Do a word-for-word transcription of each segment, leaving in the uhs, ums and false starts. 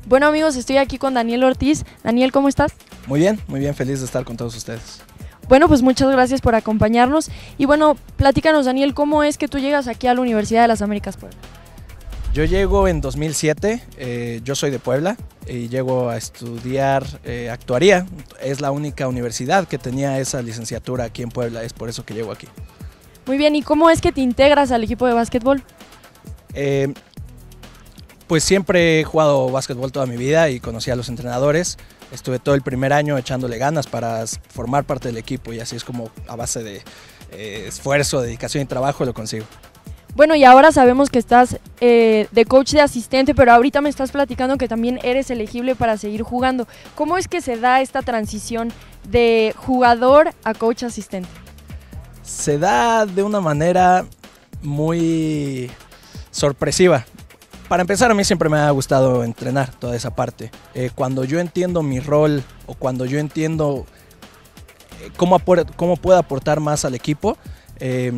Bueno amigos, estoy aquí con Daniel Ortiz. Daniel, ¿cómo estás? Muy bien, muy bien, feliz de estar con todos ustedes. Bueno, pues muchas gracias por acompañarnos. Y bueno, platícanos Daniel, ¿cómo es que tú llegas aquí a la Universidad de las Américas Puebla? Yo llego en dos mil siete, eh, yo soy de Puebla y llego a estudiar eh, actuaría. Es la única universidad que tenía esa licenciatura aquí en Puebla, es por eso que llego aquí. Muy bien, ¿y cómo es que te integras al equipo de básquetbol? Eh, pues siempre he jugado básquetbol toda mi vida y conocí a los entrenadores. Estuve todo el primer año echándole ganas para formar parte del equipo y así es como a base de eh, esfuerzo, dedicación y trabajo lo consigo. Bueno, y ahora sabemos que estás eh, de coach de asistente, pero ahorita me estás platicando que también eres elegible para seguir jugando. ¿Cómo es que se da esta transición de jugador a coach asistente? Se da de una manera muy sorpresiva. Para empezar, a mí siempre me ha gustado entrenar toda esa parte. Eh, cuando yo entiendo mi rol o cuando yo entiendo cómo, cómo puedo aportar más al equipo, eh,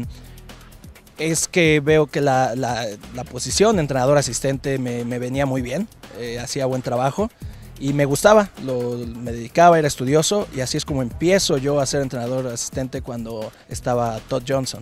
es que veo que la, la, la posición de entrenador asistente me, me venía muy bien, eh, hacía buen trabajo y me gustaba, lo, me dedicaba, era estudioso y así es como empiezo yo a ser entrenador asistente cuando estaba Todd Johnson.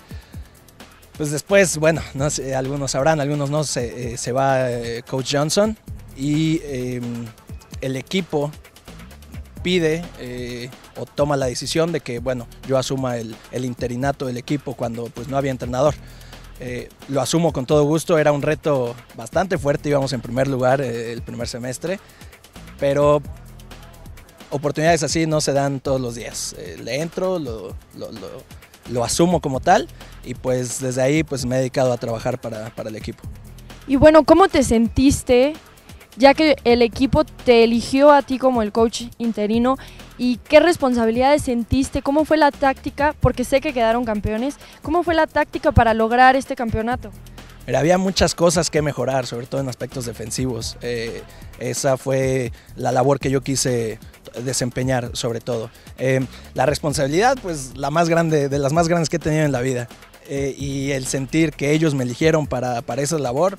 Pues después, bueno, no sé, algunos sabrán, algunos no, se, eh, se va eh, Coach Johnson y eh, el equipo pide eh, o toma la decisión de que, bueno, yo asuma el, el interinato del equipo cuando pues no había entrenador. Eh, lo asumo con todo gusto, era un reto bastante fuerte, íbamos en primer lugar eh, el primer semestre, pero oportunidades así no se dan todos los días. Eh, le entro, lo, lo, lo, lo asumo como tal y pues desde ahí pues me he dedicado a trabajar para, para el equipo. Y bueno, ¿cómo te sentiste ya que el equipo te eligió a ti como el coach interino? ¿Y qué responsabilidades sentiste? ¿Cómo fue la táctica? Porque sé que quedaron campeones. ¿Cómo fue la táctica para lograr este campeonato? Mira, había muchas cosas que mejorar, sobre todo en aspectos defensivos. Eh, esa fue la labor que yo quise desempeñar, sobre todo. Eh, la responsabilidad, pues la más grande, de las más grandes que he tenido en la vida. Eh, y el sentir que ellos me eligieron para, para esa labor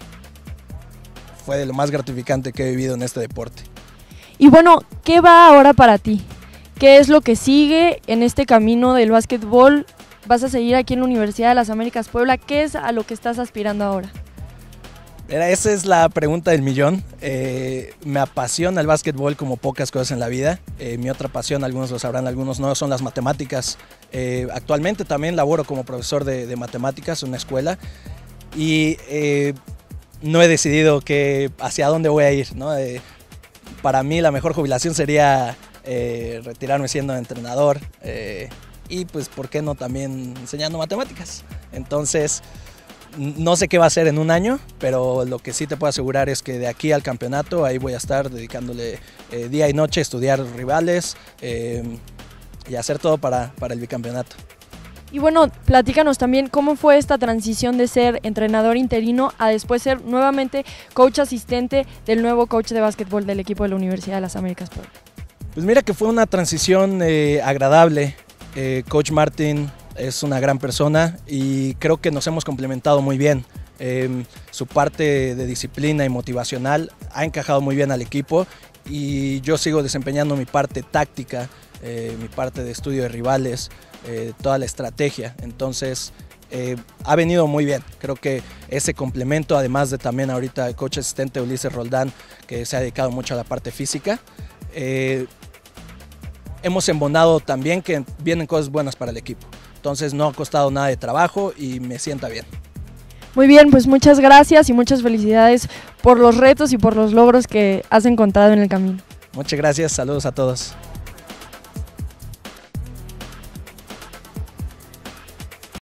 fue de lo más gratificante que he vivido en este deporte. Y bueno, ¿qué va ahora para ti? ¿Qué es lo que sigue en este camino del básquetbol? ¿Vas a seguir aquí en la Universidad de las Américas Puebla? ¿Qué es a lo que estás aspirando ahora? Mira, esa es la pregunta del millón. Eh, me apasiona el básquetbol como pocas cosas en la vida. Eh, mi otra pasión, algunos lo sabrán, algunos no, son las matemáticas. Eh, actualmente también laboro como profesor de, de matemáticas en una escuela y eh, no he decidido que, hacia dónde voy a ir, ¿no? Eh, para mí la mejor jubilación sería eh, retirarme siendo entrenador eh, y pues por qué no también enseñando matemáticas. Entonces no sé qué va a hacer en un año, pero lo que sí te puedo asegurar es que de aquí al campeonato ahí voy a estar dedicándole eh, día y noche a estudiar rivales eh, y hacer todo para, para el bicampeonato. Y bueno, platícanos también cómo fue esta transición de ser entrenador interino a después ser nuevamente coach asistente del nuevo coach de básquetbol del equipo de la Universidad de las Américas Puebla. Pues mira que fue una transición eh, agradable. Eh, Coach Martin es una gran persona y creo que nos hemos complementado muy bien. Eh, su parte de disciplina y motivacional ha encajado muy bien al equipo y yo sigo desempeñando mi parte táctica, eh, mi parte de estudio de rivales, eh, toda la estrategia. Entonces eh, ha venido muy bien. Creo que ese complemento, además de también ahorita el coach asistente Ulises Roldán, que se ha dedicado mucho a la parte física, eh, hemos embonado también que vienen cosas buenas para el equipo. Entonces no ha costado nada de trabajo y me sienta bien. Muy bien, pues muchas gracias y muchas felicidades por los retos y por los logros que has encontrado en el camino. Muchas gracias, saludos a todos.